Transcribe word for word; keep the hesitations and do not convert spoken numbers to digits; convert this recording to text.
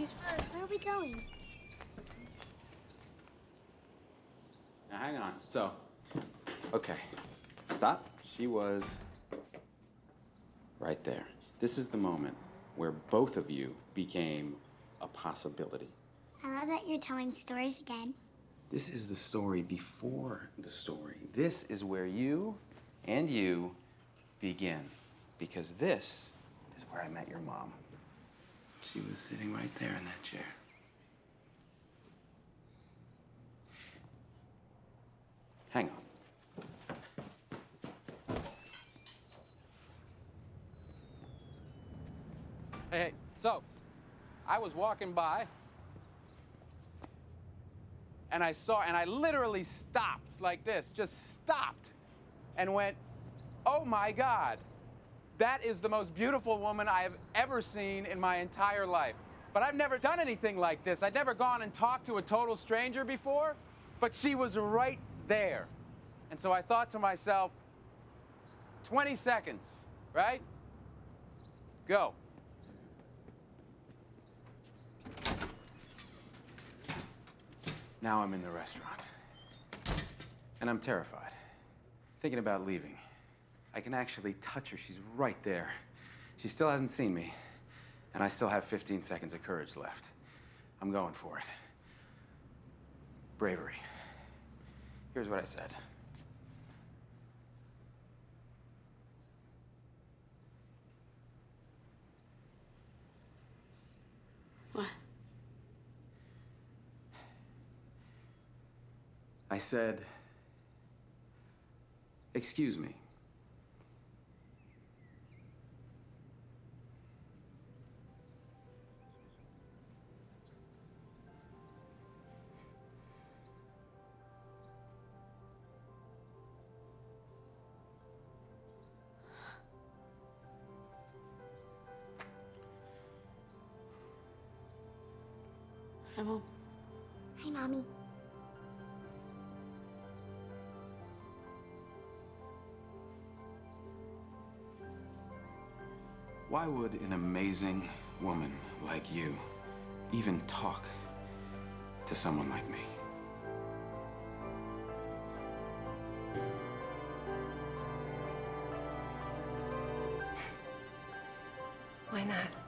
Ladies first. Where are we going? Now, hang on. So, okay. Stop. She was right there. This is the moment where both of you became a possibility. I love that you're telling stories again. This is the story before the story. This is where you and you begin. Because this is where I met your mom. She was sitting right there in that chair. Hang on. Hey, hey, so, I was walking by, and I saw, and I literally stopped like this, just stopped, and went, oh my God, that is the most beautiful woman I have ever seen in my entire life. But I've never done anything like this. I'd never gone and talked to a total stranger before, but she was right there. And so I thought to myself, twenty seconds, right? Go. Now I'm in the restaurant. And I'm terrified. Thinking about leaving. I can actually touch her. She's right there. She still hasn't seen me. And I still have fifteen seconds of courage left. I'm going for it. Bravery. Here's what I said. What? I said, excuse me. Hi, Mom. Hi, Mommy. Why would an amazing woman like you even talk to someone like me? Why not?